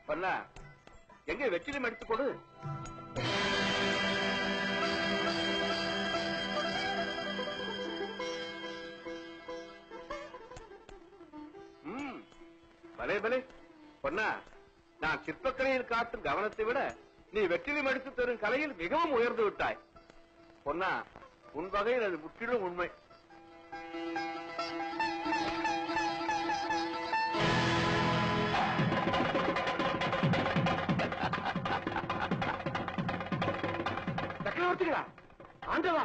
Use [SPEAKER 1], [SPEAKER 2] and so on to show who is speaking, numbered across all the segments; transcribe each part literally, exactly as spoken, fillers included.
[SPEAKER 1] பண்ணா எங்க வெற்றிலும் எடுத்துக் கொடு. ம் பலே பலே பொன்னா, நான் சிற்பக்கலையில் காட்டும் கவனத்தை விட நீ வெற்றிலும் எடுத்து தரும் கலையில் மிகவும் உயர்ந்து விட்டாய். பொன்னா, உன் வகையில் அது முற்றிலும் உண்மை. சக்கரவர்த்திகளா, ஆண்டவா,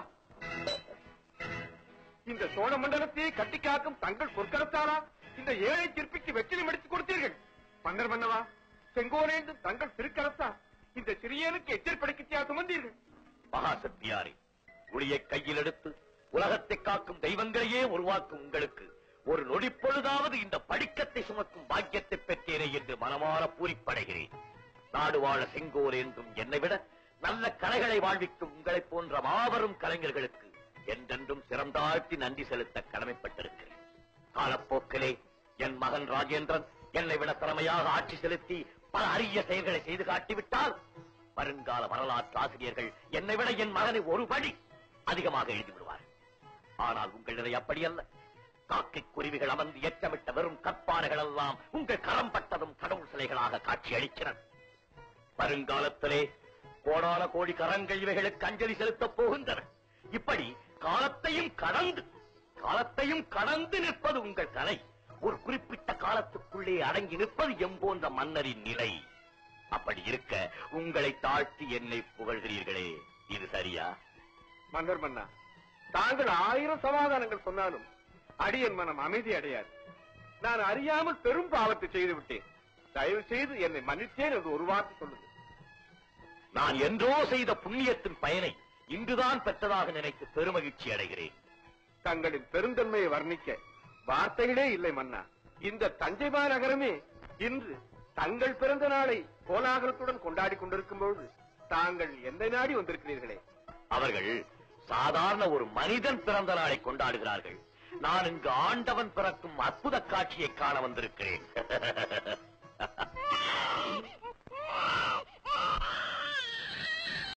[SPEAKER 1] இந்த சோழ மண்டலத்தை கட்டி காக்கும் தங்கள் பொற்கரத்தாரா இந்த ஏழை சிற்பிக்கு வெற்றிலும் எடுத்துக் கொடுத்தீர்கள். மன்னர் மன்னவா, செங்கோலேந்து தங்கள் திருக்கரத்தா இந்த சிறியனுக்கு எச்சரிப்படைக்கு சுமந்தீர்கள்.
[SPEAKER 2] மகாசக்தியாரே, ஒளியை கையில் எடுத்து உலகத்தை காக்கும் தெய்வங்களையே உருவாக்கும் உங்களுக்கு ஒரு நொடி பொழுதாவது இந்த படிக்கத்தை சுமக்கும் பாக்கியத்தை பெற்றேனே என்று மனமாற பூரிப்படைகிறேன். நாடு வாழ செங்கோல் என்றும் என்னை விட நல்ல கலைகளை வாழ்விக்கும் உங்களைப் போன்ற மாபெரும் கலைஞர்களுக்கு என்றென்றும் சிறந்தாழ்த்தி நன்றி செலுத்த கடமைப்பட்டிருக்கிறேன். காலப்போக்கிலே என் மகன் ராஜேந்திரன் என்னை விட திறமையாக ஆட்சி செலுத்தி பல அரிய செயல்களை செய்து காட்டிவிட்டால் வருங்கால வரலாற்று ஆசிரியர்கள் என்னை விட என் மகனை ஒரு படி அதிகமாக எழுதிவிடுவார். ஆனால் உங்களிடையே அப்படி அல்ல. காக்கை குருவிகள் அமர்ந்து எச்சமிட்ட வெறும் கற்பானைகள் எல்லாம் உங்கள் கரம் பட்டதும் கடவுள் சிலைகளாக காட்சி அளிக்கிறது. வருங்காலத்திலே கோடான கோடி கரங்கள் இவைகளுக்கு அஞ்சலி செலுத்தப் போகின்றன. இப்படி காலத்தையும் கடந்து காலத்தையும் கடந்து நிற்பது உங்கள் கலை. ஒரு குறிப்பிட்ட காலத்துக்குள்ளே அடங்கி நிற்பது எம்போன்ற மன்னரின் நிலை. அப்படி இருக்க உங்களை தாழ்த்தி என்னை புகழ்கிறீர்களே, இது சரியா?
[SPEAKER 1] மன்னர் மன்னா, தாங்கள் ஆயிரம் சமாதானங்கள் சொன்னாலும் அடியன் மனம் அமைதி அடையாது. நான் அறியாமல் பெரும் பாவத்தை செய்து விட்டேன். தயவு செய்து என்னை மன்னித்தேன் என்று ஒரு வார்த்தை சொல்லுங்கள்.
[SPEAKER 2] நான் என்றோ செய்த புண்ணியத்தின் பயனை இன்றுதான் பெற்றதாக நினைத்து பெருமகிழ்ச்சி அடைகிறேன்.
[SPEAKER 1] தங்களின் பெருந்தன்மையை வர்ணிக்க வார்த்தைகளே இல்லை மன்னா. இந்த தஞ்சை மாநகரமே இன்று தங்கள் பிறந்த நாளை கோலாகலத்துடன் கொண்டாடி கொண்டிருக்கும் பொழுது தாங்கள் எந்த நாடி வந்திருக்கிறீர்களே.
[SPEAKER 2] அவர்கள் சாதாரண ஒரு மனிதன் பிறந்த நாளை கொண்டாடுகிறார்கள். நான் இங்கு ஆண்டவன் பிறக்கும் அற்புத காட்சியை காண வந்திருக்கிறேன்.